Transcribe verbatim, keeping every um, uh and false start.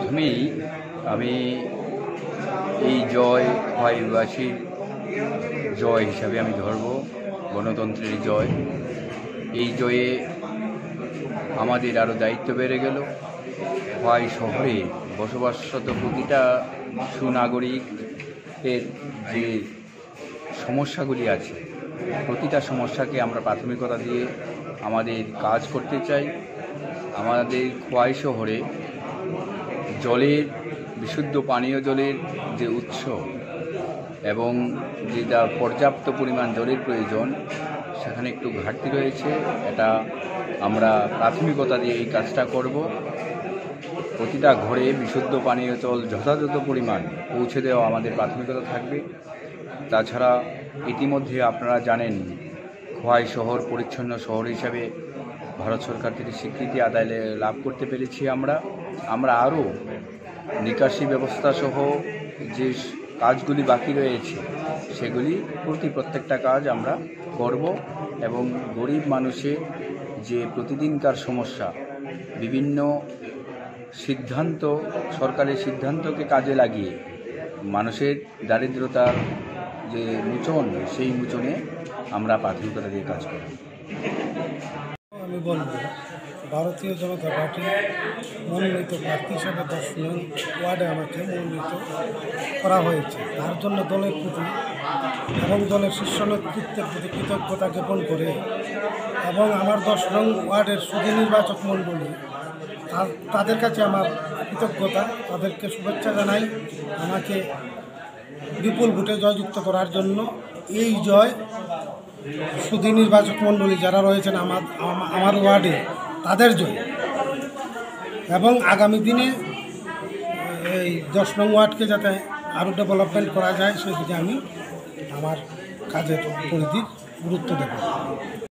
প্রথমেই আমি এই জয় খোয়াইবাসীর জয় হিসাবে আমি ধরব, গণতন্ত্রের জয়। এই জয়ে আমাদের আরও দায়িত্ব বেড়ে গেল। খোয়াই শহরে বসবাসরত প্রতিটা সুনাগরিকের যে সমস্যাগুলি আছে, প্রতিটা সমস্যাকে আমরা প্রাথমিকতা দিয়ে আমাদের কাজ করতে চাই। আমাদের খোয়াই শহরে জলের, বিশুদ্ধ পানীয় জলের যে উৎস এবং যেটা পর্যাপ্ত পরিমাণ জলের প্রয়োজন, সেখানে একটু ঘাটতি রয়েছে। এটা আমরা প্রাথমিকতা দিয়ে এই কাজটা করব। প্রতিটা ঘরে বিশুদ্ধ পানীয় জল যথাযথ পরিমাণ পৌঁছে দেওয়া আমাদের প্রাথমিকতা থাকবে। তাছাড়া ইতিমধ্যে আপনারা জানেন, খোয়াই শহর পরিচ্ছন্ন শহর হিসাবে ভারত সরকার থেকে স্বীকৃতি আদায় লাভ করতে পেরেছি। আমরা আমরা আরও নিকাশি ব্যবস্থা সহ যে কাজগুলি বাকি রয়েছে, সেগুলি প্রতি প্রত্যেকটা কাজ আমরা করব এবং গরিব মানুষের যে প্রতিদিনকার সমস্যা, বিভিন্ন সিদ্ধান্ত, সরকারের সিদ্ধান্তকে কাজে লাগিয়ে মানুষের দারিদ্রতার যে মোচন, সেই মোচনে আমরা প্রাথমিকতা দিয়ে কাজ করব। আমি বলব, ভারতীয় জনতা পার্টি মনোনীত প্রার্থী হিসাবে দশ নং ওয়ার্ডে আমাকে মনোনীত করা হয়েছে। তার জন্য দলের প্রতি এবং দলের শীর্ষ নেতৃত্বের প্রতি কৃতজ্ঞতা জ্ঞাপন করে এবং আমার দশ নং ওয়ার্ডের সুধী নির্বাচক মণ্ডলী, তাদের কাছে আমার কৃতজ্ঞতা, তাদেরকে শুভেচ্ছা জানাই আমাকে বিপুল ভোটে জয়যুক্ত করার জন্য। এই জয় সুধী নির্বাচক মণ্ডলী যারা রয়েছেন আমার আমার ওয়ার্ডে, তাদের জয়, এবং আগামী দিনে এই দশ নং ওয়ার্ডকে যাতে আরও ডেভেলপমেন্ট করা যায়, সেদিকে আমি আমার কাজের পরিধির গুরুত্ব দেব।